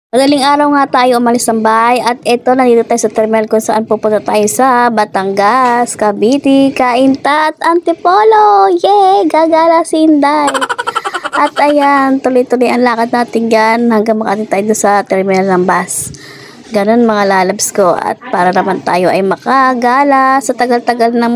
Madaling araw nga tayo umalis ng bahay at eto nandito tayo sa terminal kung saan pupunta tayo sa Batangas, Cavite, Cainta at Antipolo. Yay! Gagala si Inday. At ayan, tuloy-tuloy ang lakad natin yan hanggang makarating tayo sa terminal ng bus. Ganun mga lalabs ko at para naman tayo ay makagala sa tagal-tagal ng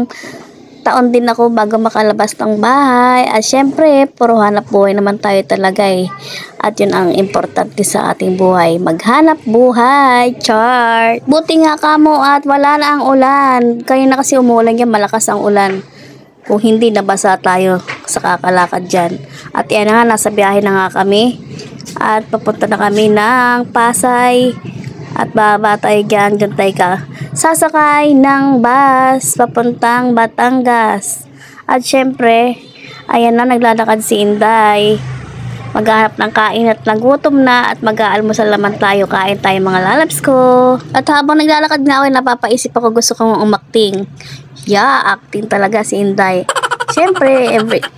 taon din ako bago makalabas ng bahay. At syempre, puro hanap buhay naman tayo talaga eh. At yun ang importante sa ating buhay. Maghanap buhay. Chart. Buti nga kamo at wala na ang ulan. Kanina kasi umuulan yan, malakas ang ulan. Kung hindi, nabasa tayo sa kakalakad dyan. At yan na nga, nasa biyahe na nga kami. At papunta na kami ng Pasay. At baba tayo dyan tayo sasakay ng bus papuntang Batangas. At syempre, ayan na, naglalakad si Inday. Maghanap ng kain at nagutom na at mag-aalmusal naman tayo, kain tayo mga lalabs ko. At habang naglalakad nga ako, napapaisip ako, gusto kong umakting. Yeah, acting talaga si Inday. Syempre,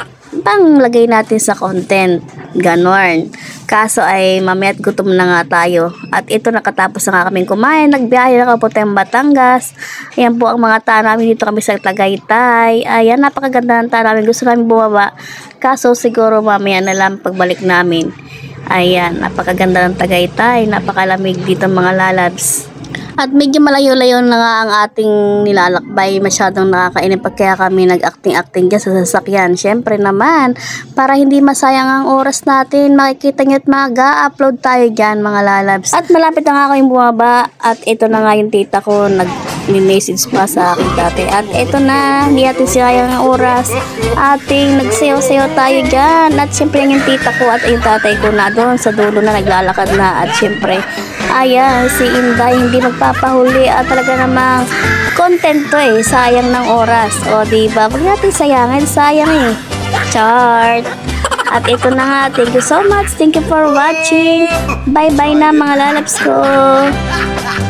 pang lagay natin sa content. Ganon. Kaso ay mamaya't gutom na nga tayo. At ito nakatapos na nga kaming kumain. Nagbiyahe na kapunta ng Batangas. Ayan po ang mga taan namin. Dito kami sa Tagaytay. Ayan, napakaganda ng taan namin. Gusto namin bumaba. Kaso siguro mamaya na lang pagbalik namin. Ayan, napakaganda ng Tagaytay. Napakalamig dito mga lalabs. At medyo malayo-layo na nga ang ating nilalakbay. Masyadong nakakainip kaya kami nag-acting-acting dyan sa sasakyan. Siyempre naman, para hindi masayang ang oras natin, makikita nyo at mag-upload tayo dyan mga lalabs. At malapit na nga ako yung bumaba. At ito na nga yung tita ko nag-message pa sa akin dati. At ito na, hindi natin sayang ang oras. Ating nagsayaw-sayaw tayo dyan. At siyempre yung tita ko at yung tatay ko na doon sa dulo na naglalakad na. At siyempre, ayan, si Inday hindi magpapahuli at talaga namang content to eh, sayang ng oras. O diba, wag natin sayangin, sayang eh. Chart. At ito na nga, thank you so much, thank you for watching. Bye bye na mga lalabs ko.